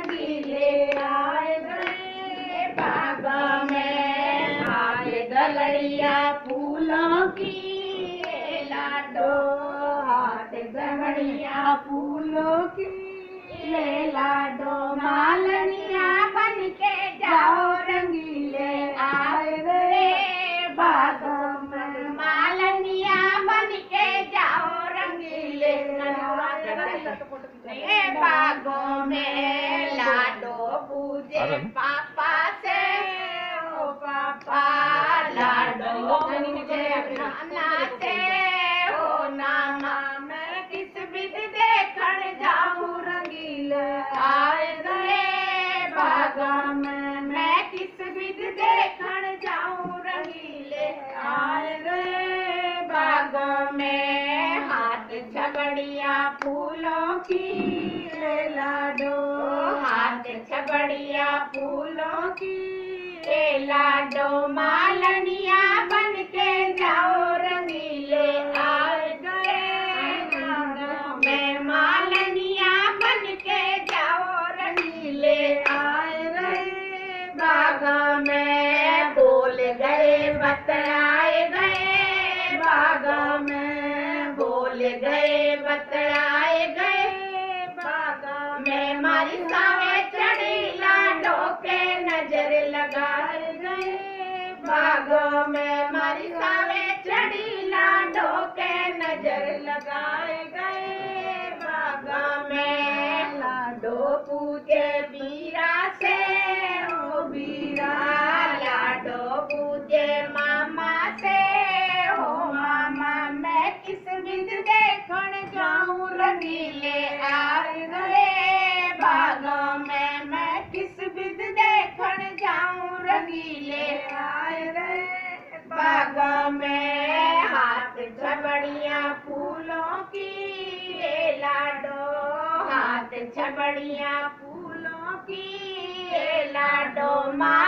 रंगीले आए गए बाग में। हाथ गलड़िया फूलों की लाडो, हाथ गलड़िया फूलों की ले लाडो। मालनिया बन के जाओ रंगीले आए गए बाग में। मालनिया बन के जाओ रंगीले बागों में। लाडो पूजे पापा से ओ पापा, लाडो पूजे नाना से ओ नाना। मैं किस विध देखण जाऊं रंगीले आए गए बाग में। मैं किस विध देखण जाऊं रंगीले आए गए बाग में। हाथ छबड़िया फूलों की ले लाडो, हाथ छबड़िया फूलों की ले लाडो। मालनिया बन के जाओ रंगीले आए गए बाग में। मालनिया बन के जाओ रंगीले आए गए बाग में। बोल गए बतलाए गए बाग में, बोल गए बतलाए गए बाग में। मारी सावे चढ़ी लाडो के नजर लगाए गए बाग में। मारी सावे चढ़ी लाडो के नजर लगाए गए बाग में। लाडो पूजे बीरा से ओ बीरा, लाडो पूजे मामा से ओ मामा। मैं किस विध देखण जाऊं रंगीले आए गए बाग में। मैं किस विध देखण जाऊं रंगीले आए गए बाग में। हाथ छबड़िया फूलों की ले लाडो, हाथ छबड़िया फूलों की ले लाडो।